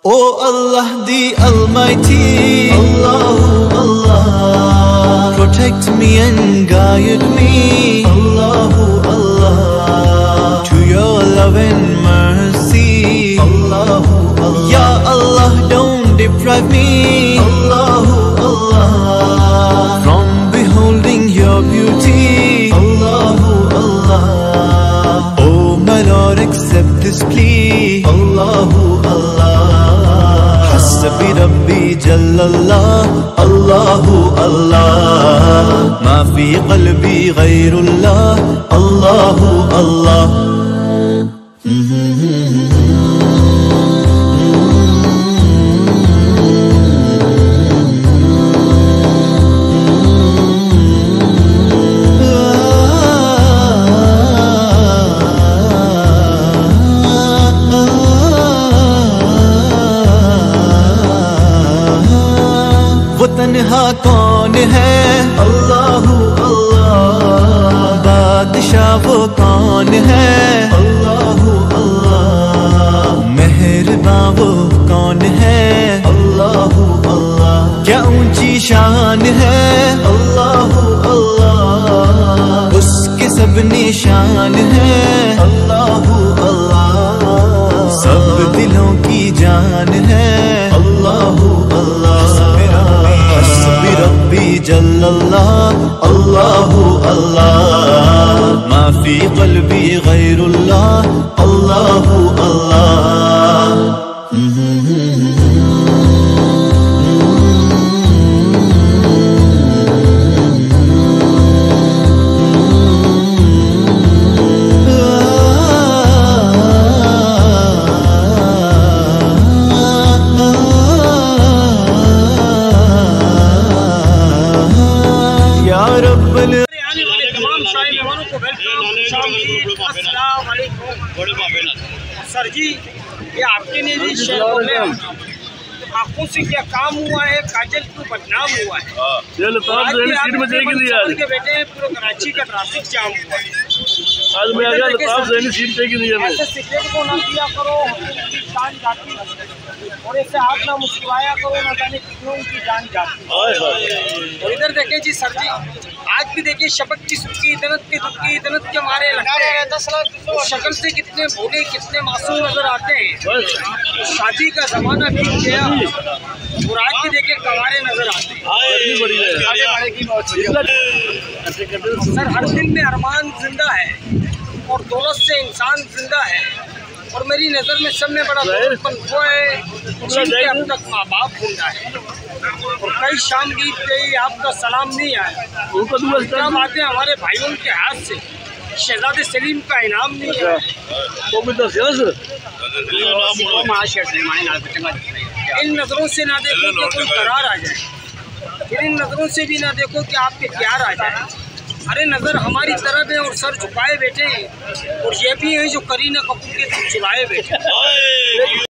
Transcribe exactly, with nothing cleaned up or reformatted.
Oh Allah the Almighty, Allahu Allah, protect me and guide me, Allahu Allah, to your love and mercy, Allahu Allah. Ya Allah, don't deprive me, Allahu Allah, from beholding your beauty, Allahu Allah. Oh my Lord, accept this plea, Allahu Allah. Hasbi Rabbi Jallallah, Allahu Allah, ma fi qalbi ghayrullah, Allahu Allah. تنہا کون ہے اللہ اللہ، بادشاہ وہ کون ہے اللہ اللہ، مہربان وہ کون ہے اللہ اللہ، کیا اونچی شان ہے اللہ اللہ، اس کے سب نشان ہے اللہ اللہ، سب دلوں کی جان ہے اللہ اللہ۔ ربی جل اللہ، اللہ اللہ، ما فی قلبی غیر اللہ، اللہ اللہ۔ سر جی، یہ آپ کے لیے بھی شہروں میں آنکھوں سے کیا کام ہوا ہے، کاجل کیوں بدنام ہوا ہے، کے بیٹے ہیں پورے کراچی کا ٹریفک جام ہوا ہے۔ ایسے سگریٹ کو نہ پیا کرو، کی جان جاتی ہے، اور ایسے ہاتھ نہ مسکرایا کرو، نہ جانے کتنوں کی جان جاتی ہے۔ اور ادھر دیکھیں جی سر جی، آج بھی دیکھیں شبق کی سکی ادنت کے دکھ کی ادنت کے مارے لگتے ہیں، شکل سے کتنے بھولے کتنے معصوم نظر آتے ہیں۔ شادی کا زمانہ بیت گیا اور آج بھی دیکھیں کنوارے نظر آتے ہیں۔ سر ہر دل میں ارمان زندہ ہے اور دولت سے انسان زندہ ہے، اور میری نظر میں سب میں بڑا دولت مند وہ ہے جن کے اب تک ماں باپ زندہ ہے، اور کئی شام بیت گئی آپ کا سلام نہیں آیا، کیا باتیں ہمارے بھائیوں کے ہاتھ سے شہزادے سلیم کا انعام نہیں ہے۔ ان نظروں سے نہ دیکھو کہ کوئی قرار آ جائے، پھر ان نظروں سے بھی نہ دیکھو کہ آپ کے پیار آ جائے۔ ارے نظر ہماری طرف ہے اور سر جھکائے بیٹھے ہیں، اور یہ بھی ہیں جو کرینہ کپور کے چلائے بیٹھے ہیں۔